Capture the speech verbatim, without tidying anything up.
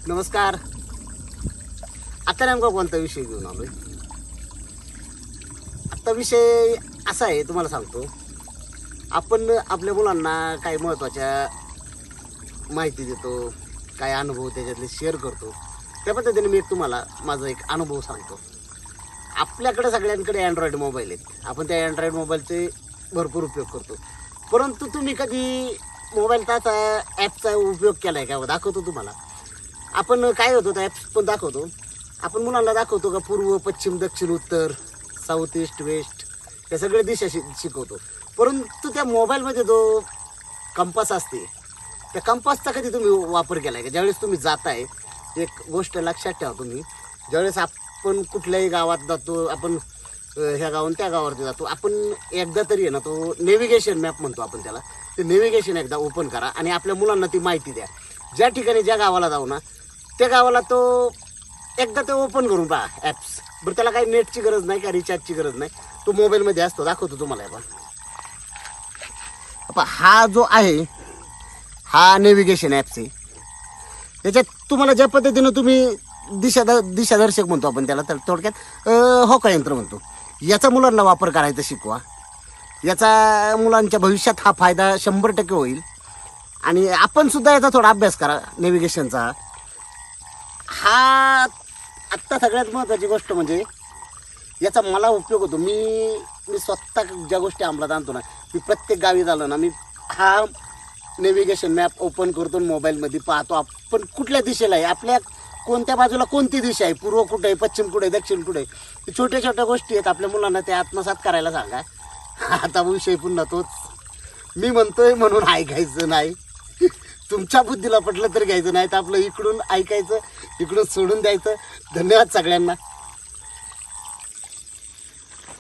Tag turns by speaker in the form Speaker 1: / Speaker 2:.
Speaker 1: नमस्कार. आता नेमका कोणता विषय घेऊन आलोय? आता विषय असा आहे, तुम्हाला सांगतो. आपण आपल्या मुलांना काही महत्त्वाच्या माहिती देतो, काही अनुभव त्याच्यातले शेअर करतो. त्या पद्धतीने मी तुम्हाला माझा एक अनुभव सांगतो. आपल्याकडे सगळ्यांकडे अँड्रॉइड मोबाईल आहेत. आपण त्या अँड्रॉइड मोबाईलचे भरपूर उपयोग करतो. परंतु तुम्ही कधी मोबाईल त्याचा ॲपचा उपयोग केला आहे का? दाखवतो तुम्हाला. आपण काय होतो त्या ॲप्स पण दाखवतो. आपण मुलांना दाखवतो का पूर्व, पश्चिम, दक्षिण, उत्तर, साऊथ, ईस्ट, वेस्ट या सगळ्या दिशा शि शिकवतो. परंतु त्या मोबाईलमध्ये जो कंपास असते, त्या कंपासचा कधी तुम्ही वापर केला आहे का? ज्यावेळेस तुम्ही जाताय, एक गोष्ट लक्षात ठेवा तुम्ही, ज्यावेळेस आपण कुठल्याही गावात जातो, आपण ह्या गावाहून त्या गावावरती जातो, आपण एकदा तरी आहे ना तो नेव्हिगेशन मॅप म्हणतो आपण त्याला, ते नेव्हिगेशन एकदा ओपन करा आणि आपल्या मुलांना ती माहिती द्या. ज्या ठिकाणी ज्या गावाला जाऊ ना, त्या गावाला तो एकदा ते ओपन करून पहा ॲप्स. बरं, त्याला काही नेटची गरज नाही, का रिचार्जची गरज नाही, तो मोबाईलमध्ये असतो. दाखवतो तुम्हाला. आपण आपण हा जो आहे हा नेव्हिगेशन ॲप्स आहे. त्याच्यात तुम्हाला ज्या पद्धतीनं तुम्ही दिशा दिशादर्शक म्हणतो आपण त्याला, तर थोडक्यात होका यंत्र म्हणतो, याचा मुलांना वापर करायचा शिकवा. याचा मुलांच्या भविष्यात हा फायदा शंभर टक्के होईल. आणि आपण सुद्धा याचा थोडा अभ्यास करा नेव्हिगेशनचा. हा आत्ता सगळ्यात महत्त्वाची गोष्ट म्हणजे याचा मला उपयोग होतो. मी मी स्वतः ज्या गोष्टी अंमलात आणतो ना, मी प्रत्येक गावी झालो ना, मी हा नेव्हिगेशन मॅप ओपन करतो, मोबाईलमध्ये पाहतो आपण कुठल्या दिशेला आहे, आपल्या कोणत्या बाजूला कोणती दिशा आहे, पूर्व कुठे आहे, पश्चिम कुठे आहे, दक्षिण कुठे आहे. छोट्या छोट्या गोष्टी आहेत. आपल्या मुलांना ते आत्मसात करायला सांगा. आता विषय पुन्हा तोच, मी म्हणतोय म्हणून ऐकायचं नाही. तुमच्या बुद्धीला पटलं तर घ्यायचं, नाही तर आपलं इकडून ऐकायचं, इकडून सोडून द्यायचं. धन्यवाद सगळ्यांना.